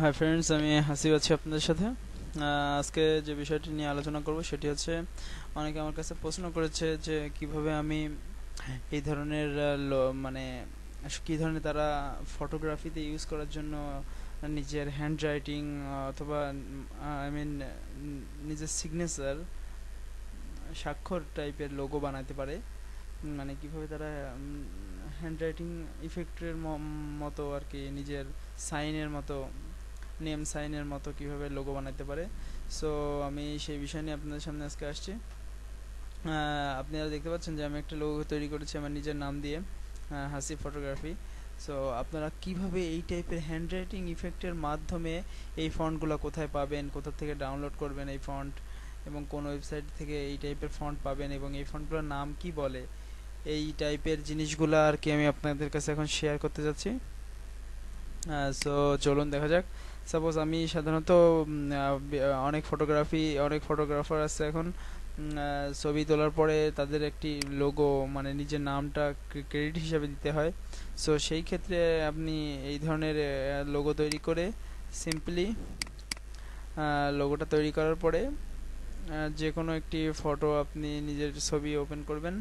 Hi friends, আমি হাসিব আছি আপনাদের সাথে। আজকে যে বিষয়টি নিয়ে আলোচনা করব সেটি হচ্ছে, অনেকে আমার কাছে প্রশ্ন করেছে যে কিভাবে আমি এই ধরনের মানে কী ধরনের তারা ফটোগ্রাফিতে ইউজ করার জন্য নিজের হ্যান্ড রাইটিং অথবা আই মিন নিজের সিগনেচার স্বাক্ষর টাইপের লোগো বানাতে পারে। মানে কিভাবে তারা হ্যান্ড রাইটিং ইফেক্টের মতো আর কি, নিজের সাইনের মতো, নেম সাইনের মতো কিভাবে লোগো বানাতে পারে। সো আমি সেই বিষয় নিয়ে আপনাদের সামনে আজকে আসছি। আপনারা দেখতে পাচ্ছেন যে আমি একটা লোগো তৈরি করেছি আমার নিজের নাম দিয়ে, হাসি ফটোগ্রাফি। সো আপনারা কিভাবে এই টাইপের হ্যান্ড রাইটিং ইফেক্টের মাধ্যমে এই ফন্টগুলো কোথায় পাবেন, কোথা থেকে ডাউনলোড করবেন এই ফন্ট, এবং কোন ওয়েবসাইট থেকে এই টাইপের ফন্ট পাবেন, এবং এই ফন্টগুলোর নাম কি বলে, এই টাইপের জিনিসগুলো আর কি আমি আপনাদের কাছে এখন শেয়ার করতে যাচ্ছি। সো চলুন দেখা যাক। সাপোজ আমি সাধারণত অনেক ফটোগ্রাফার আছে এখন, ছবি তোলার পরে তাদের একটি লোগো মানে নিজের নামটা ক্রেডিট হিসাবে দিতে হয়। সো সেই ক্ষেত্রে আপনি এই ধরনের লোগো তৈরি করে সিম্পলি লোগোটা তৈরি করার পরে যে কোনো একটি ফটো আপনি নিজের ছবি ওপেন করবেন।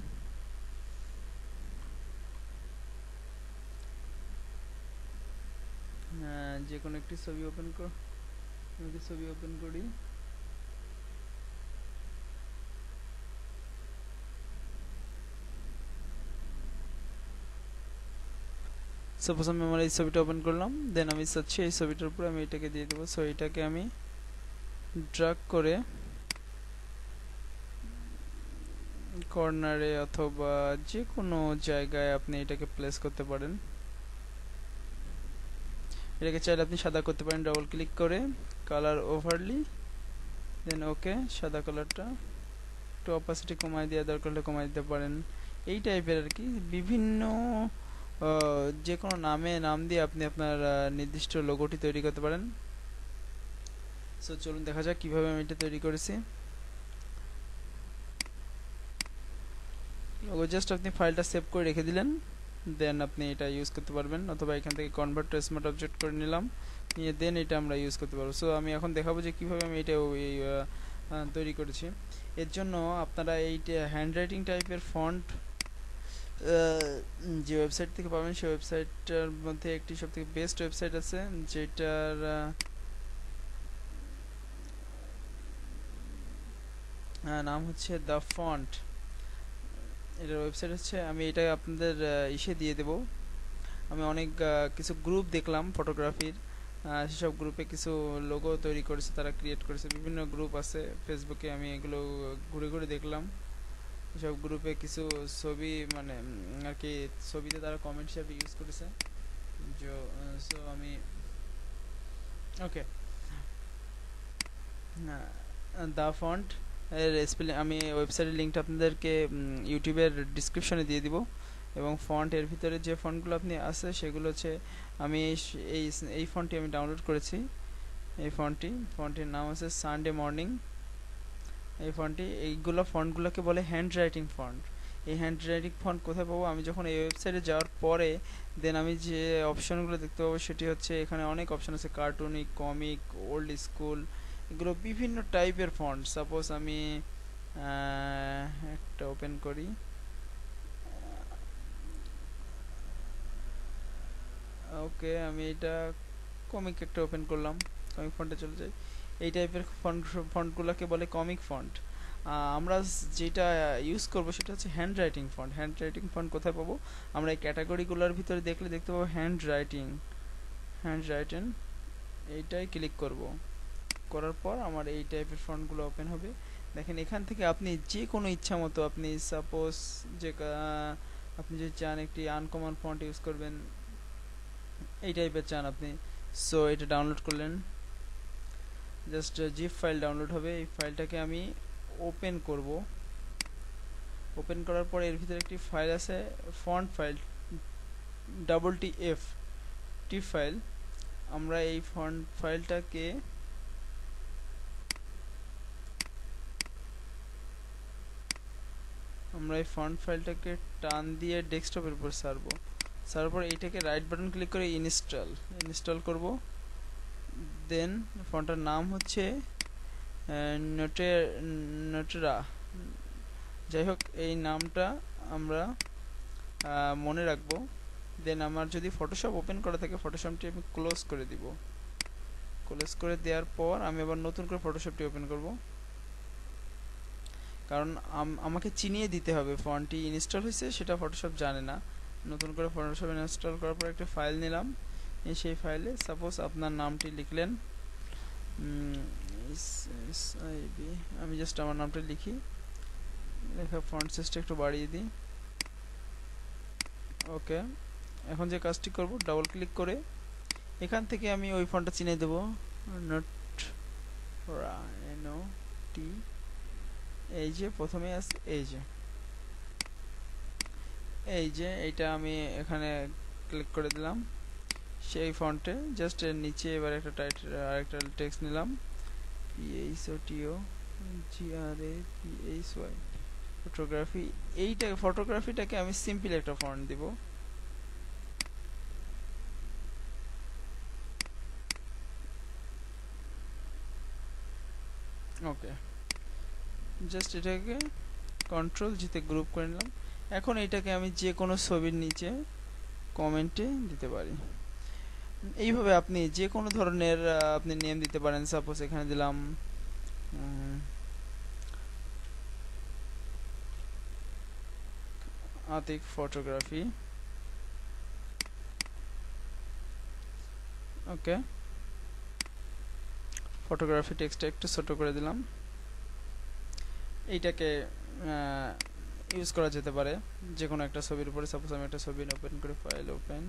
যে কোনো একটি ছবি ওপেন করি। সাপোজ আমি আমার এই ছবিটা ওপেন করলাম, দেন আমি চাচ্ছি এই ছবিটার উপরে আমি এটাকে দিয়ে দেবো। সো এটাকে আমি ড্র্যাগ করে কর্নারে অথবা যে কোনো জায়গায় আপনি এটাকে প্লেস করতে পারেন। এটাকে চাইলে আপনি সাদা করতে পারেন ডাবল ক্লিক করে, কালার ওভারলি, দেন ওকে, সাদা কালারটা একটু অপাসিটি কমায় দেওয়া দরকার হলে কমায় দিতে পারেন। এই টাইপের আর কি বিভিন্ন যে কোনো নাম দিয়ে আপনি আপনার নির্দিষ্ট লোগোটি তৈরি করতে পারেন। সো চলুন দেখা যাক কিভাবে আমি এটা তৈরি করেছি। লোগো জাস্ট আপনি ফাইলটা সেভ করে রেখে দিলেন, দেন আপনি এটা ইউজ করতে পারবেন, অথবা এখান থেকে কনভার্ট টু স্মার্ট অবজেক্ট করে নিলাম, নিয়ে দেন এটা আমরা ইউজ করতে পারবো। সো আমি এখন দেখাবো যে কিভাবে আমি এটা তৈরি করেছি। এর জন্য আপনারা এই হ্যান্ড রাইটিং টাইপের ফন্ট যে ওয়েবসাইট থেকে পাবেন, সেই ওয়েবসাইটটার মধ্যে একটি সবথেকে বেস্ট ওয়েবসাইট আছে, যেটার নাম হচ্ছে দ্য ফন্ট। এটার ওয়েবসাইট হচ্ছে, আমি এটা আপনাদের ইসে দিয়ে দেব। আমি অনেক কিছু গ্রুপ দেখলাম ফটোগ্রাফির, সেসব গ্রুপে কিছু লোগো তৈরি করেছে, তারা ক্রিয়েট করেছে, বিভিন্ন গ্রুপ আছে ফেসবুকে, আমি এগুলো ঘুরে ঘুরে দেখলাম। সব গ্রুপে কিছু ছবি মানে আর কি ছবিতে তারা কমেন্ট হিসাবে ইউজ করেছে। সো আমি ওকে, দ্য ফন্ট এর স্পেলিং আমি ওয়েবসাইটের লিঙ্কটা আপনাদেরকে ইউটিউবের ডিসক্রিপশনে দিয়ে দিব। এবং ফন্ট এর ভিতরে যে ফন্টগুলো আপনি আছে সেগুলো হচ্ছে, আমি এই ফন্টটি আমি ডাউনলোড করেছি। এই ফন্টের নাম আছে সানডে মর্নিং। এইগুলো ফন্টগুলোকে বলে হ্যান্ড রাইটিং ফন্ট। এই হ্যান্ড রাইটিং ফন্ট কোথায় পাবো? আমি যখন এই ওয়েবসাইটে যাওয়ার পরে দেন আমি যে অপশনগুলো দেখতে পাবো সেটি হচ্ছে, এখানে অনেক অপশন আছে, কার্টুনিক, কমিক, ওল্ড স্কুল, এগুলো বিভিন্ন টাইপের ফন্ট। সাপোজ আমি একটা ওপেন করি, ওকে, আমি এটা কমিক একটা ওপেন করলাম, কমিক ফন্টে চলে যাই। এই টাইপের ফন্টগুলোকে বলে কমিক ফন্ট। আমরা যেটা ইউজ করব সেটা হচ্ছে handwriting font. Handwriting font কোথায় পাবো? আমরা এই ক্যাটাগরিগুলোর ভিতরে দেখতে পাবো হ্যান্ড রাইটিং, এইটাই ক্লিক করব। করার পর আমার এই টাইপের ফন্টগুলো ওপেন হবে। দেখেন এখান থেকে আপনি যে কোনো ইচ্ছা মতো, আপনি সাপোজ যে আপনি যদি চান একটি আনকমন ফন্ট ইউজ করবেন, এই টাইপের চান আপনি, সো এটা ডাউনলোড করলেন, জাস্ট জিপ ফাইল ডাউনলোড হবে। এই ফাইলটাকে আমি ওপেন করব। ওপেন করার পরে এর ভিতরে একটি ফাইল আছে, ফন্ট ফাইল, টি ফাইল। আমরা এই ফন্ট ফাইলটাকে টান দিয়ে ডেস্কটপের উপর সারবো। সারার পর এইটাকে রাইট বাটন ক্লিক করে ইনস্টল করব। দেন ফন্টটার নাম হচ্ছে নোটেরা। যাই হোক, এই নামটা আমরা মনে রাখবো। দেন আমার যদি ফটোশপ ওপেন করা থাকে, ফটোশপটি আমি ক্লোজ করে দিব। ক্লোজ করে দেওয়ার পর আমি আবার নতুন করে ফটোশপটি ওপেন করব, কারণ আমাকে চিনিয়ে দিতে হবে ফন্টটি ইনস্টল হয়েছে, সেটা ফটোশপ জানে না। নতুন করে ফটোশপ ইনস্টল করার পর একটা ফাইল নিলাম, সেই ফাইলে সাপোজ আপনার নামটি লিখলেন, আমি জাস্ট আমার নামটা লিখি, লেখা ফন্ট সাইজটা একটু বাড়িয়ে দিই। ওকে, এখন যে কাজটি করব, ডাবল ক্লিক করে এখান থেকে আমি ওই ফন্টটা চিনিয়ে দেবো, নোট টি, এই যে প্রথমে আছে, এই যে এইটা আমি এখানে ক্লিক করে দিলাম সেই ফন্টে। জাস্ট এর নিচে এবার একটা টাইটেল, আরেকটা টেক্সট নিলাম, PHOTOGRAPHY ফটোগ্রাফি। এইটা ফটোগ্রাফিটাকে আমি সিম্পল একটা ফন্ট দিব। ওকে, জাস্ট এটাকে কন্ট্রোল জিতে গ্রুপ করে নিলাম। এখন এইটাকে আমি যে কোনো ছবির নিচে কমেন্টে দিতে পারি। এইভাবে আপনি যে কোনো ধরনের আপনি নেম দিতে পারেন। সাপোজ এখানে দিলাম আতিক ফটোগ্রাফি। ওকে, ফটোগ্রাফি টেক্সটটা একটু ছোট করে দিলাম। এইটাকে ইউজ করা যেতে পারে যে কোনো একটা ছবির উপরে। সাপোজ আমি একটা ছবি ওপেন করে, ফাইল ওপেন,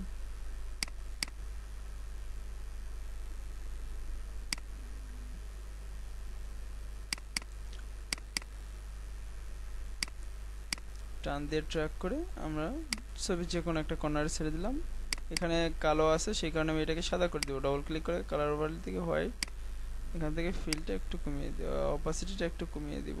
টান দিয়ে ট্র্যাক করে আমরা ছবির যে কোনো একটা কর্নারে ছেড়ে দিলাম। এখানে কালো আছে, সেই কারণে আমি এটাকে সাদা করে দেবো। ডাবল ক্লিক করে কালার ওভারলে থেকে হোয়াইট, এখান থেকে ফিলটা একটু কমিয়ে দেব, অপাসিটিটা একটু কমিয়ে দিব।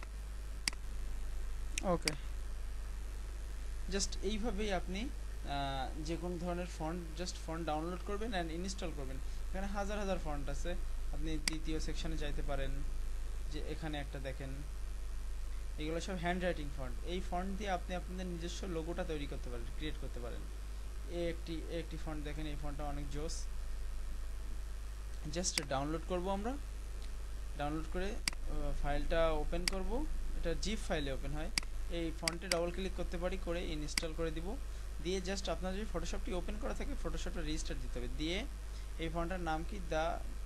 ওকে, জাস্ট এইভাবেই আপনি যে কোনো ধরনের ফন্ট, জাস্ট ফন্ট ডাউনলোড করবেন অ্যান্ড ইনস্টল করবেন। এখানে হাজার হাজার ফন্ট আছে। আপনি দ্বিতীয় সেকশনে যাইতে পারেন, যে এখানে একটা দেখেন, এগুলো সব হ্যান্ড রাইটিং ফন্ট। এই ফন্ট দিয়ে আপনি আপনাদের নিজস্ব লোগোটা তৈরি করতে পারেন, ক্রিয়েট করতে পারেন। একটি ফন্ট দেখেন, এই ফন্টটা অনেক জোস। জাস্ট ডাউনলোড করব আমরা। ডাউনলোড করে ফাইলটা ওপেন করব। এটা জিপ ফাইলে ওপেন হয়। এই ফন্টে ডাবল ক্লিক করতে পারি, করে ইনস্টল করে দিব। দিয়ে জাস্ট আপনার যদি ফটোশপটি ওপেন করা থাকে, ফটোশপটা রেজিস্টার দিতে হবে। দিয়ে এই ফন্টটার নাম কি, দ্য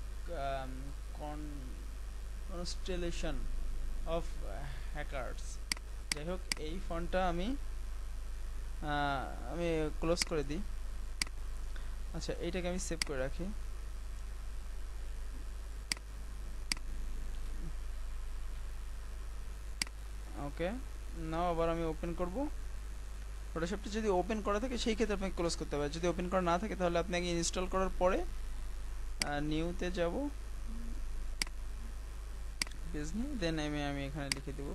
কনস্টেলেশন অফ হ্যাকার্স। যাই হোক, এই ফন্টটা আমি ক্লোজ করে দিই। আচ্ছা, এইটাকে আমি সেভ করে রাখি। ওকে, নাও আবার আমি ওপেন করব। ফটোশপটি যদি ওপেন করা থাকে সেই ক্ষেত্রে আপনাকে ক্লোজ করতে হবে। যদি ওপেন করা না থাকে তাহলে আপনাকে ইনস্টল করার পরে নিউতে যাব, পেজ নিউ, দেন আমি এখানে লিখে দেব।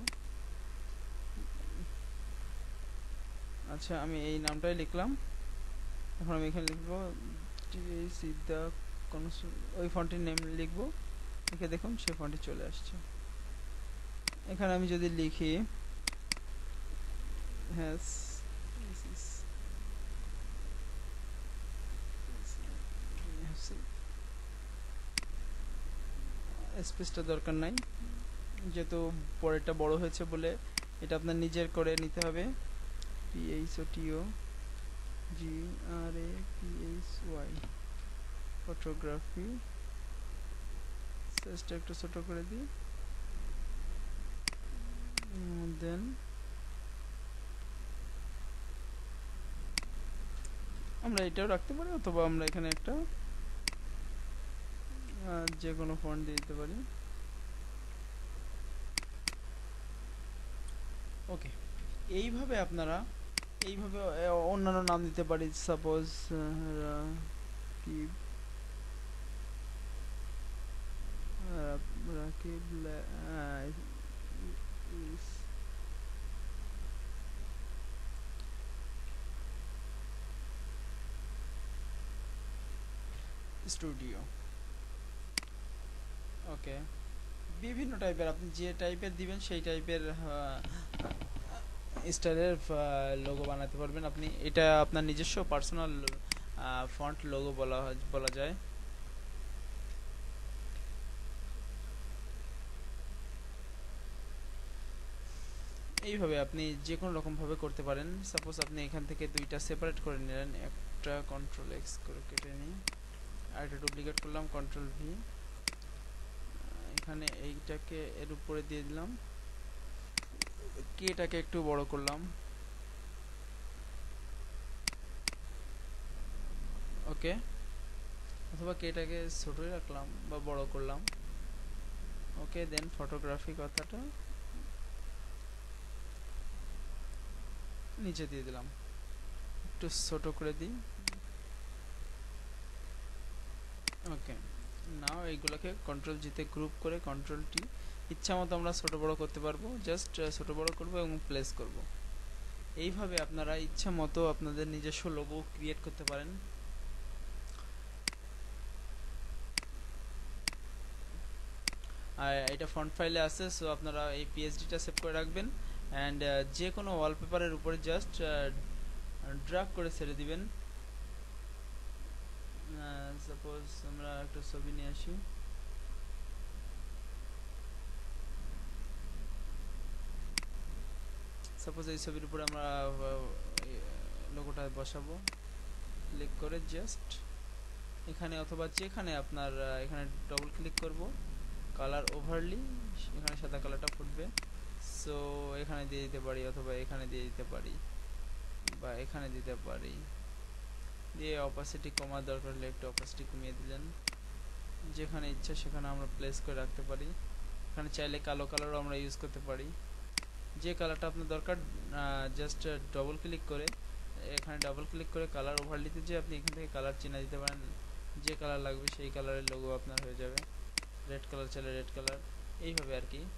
আচ্ছা, আমি এই নামটাই লিখলাম। এখন আমি এখানে লিখব সিদ্ধা, ওই ফন্টের নেম লিখব। লিখে দেখুন সেই ফন্টে চলে আসছে। এখানে আমি যদি লিখি হ্যাস, স্পেসটা দরকার নাই, যেহেতু পরেরটা বড় হয়েছে বলে এটা আপনার নিজের করে নিতে হবে। PHOTOGRAPHY ফটোগ্রাফি, সাইজটা একটু ছোট করে দিই। দেন আমরা এটাও রাখতে পারি, অথবা আমরা এখানে একটা যে কোনো ফন্ট দিয়ে দিতে পারি। ওকে, এইভাবে আপনারা অন্যান্য নাম দিতে পারি। Suppose Rakib studio. ওকে, বিভিন্ন টাইপের আপনি যে টাইপের দিবেন সেই টাইপের স্টাইলের লোগো বানাতে পারবেন আপনি। এটা আপনার নিজস্ব পার্সোনাল ফন্ট লোগো বলা যায়। এইভাবে আপনি যে কোনো রকমভাবে করতে পারেন। সাপোজ আপনি এখান থেকে দুইটা সেপারেট করে নিলেন, একটা কন্ট্রোল এক্স করে কেটে নিই, আর একটা ডুপ্লিকেট করলাম কন্ট্রোল ভি, এখানে এইটাকে এর উপরে দিয়ে দিলাম, কেটাকে একটু বড় করলাম, ওকে, অথবা কেটাকে ছোটই রাখলাম বা বড় করলাম, ওকে। দেন ফটোগ্রাফি কথাটা নিচে দিয়ে দিলাম, একটু ছোট করে দিই, ওকে। নাও এইগুলোকে কন্ট্রোল জিতে গ্রুপ করে কন্ট্রোল টি ইচ্ছা মতো আমরা ছোট বড় করতে পারবো, জাস্ট ছোট বড় করব এবং প্লেস করব। এইভাবে আপনারা ইচ্ছা মতো আপনাদের নিজস্ব লোগো ক্রিয়েট করতে পারেন। আর এটা ফন্ট ফাইলে আছে, সো আপনারা এই পিএসডিটা সেভ করে রাখবেন অ্যান্ড যে কোনো ওয়ালপেপারের উপরে জাস্ট ড্র্যাগ করে ছেড়ে দিবেন। সাপোজ আমরা একটা ছবি নিয়ে আসি, সাপোজ এই ছবির উপরে আমরা লোগোটা বসাবো, ক্লিক করে জাস্ট এখানে অথবা যেখানে আপনার এখানে ডবল ক্লিক করব, কালার ওভারলি, এখানে সাদা কালারটা ফুটবে, সো এখানে দিয়ে দিতে পারি অথবা এখানে দিয়ে দিতে পারি বা এখানে দিতে পারি, দিয়ে অপাসিটি কমার দরকার হলে একটু অপাসিটি কমিয়ে দিলেন, যেখানে ইচ্ছা সেখানে আমরা প্লেস করে রাখতে পারি। এখানে চাইলে কালো কালারও আমরা ইউজ করতে পারি, যে কালারটা আপনার দরকার জাস্ট ডবল ক্লিক করে, এখানে ডাবল ক্লিক করে কালার ওভারলিতে যে আপনি এখান থেকে কালার চিনা দিতে পারেন, যে কালার লাগবে সেই কালারের লোগো আপনার হয়ে যাবে। রেড কালার চাইলে রেড কালার, এইভাবে আর কি।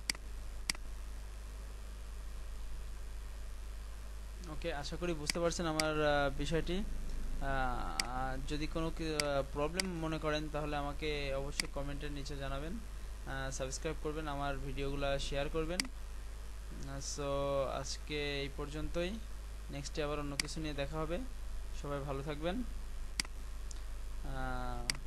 ওকে, আশা করি বুঝতে পারছেন আমার বিষয়টি। যদি কোনো প্রবলেম মনে করেন তাহলে আমাকে অবশ্যই কমেন্টের নিচে জানাবেন, সাবস্ক্রাইব করবেন, আমার ভিডিওগুলো শেয়ার করবেন। সো আজকে এই পর্যন্তই, নেক্সটে আবার অন্য কিছু নিয়ে দেখা হবে। সবাই ভালো থাকবেন।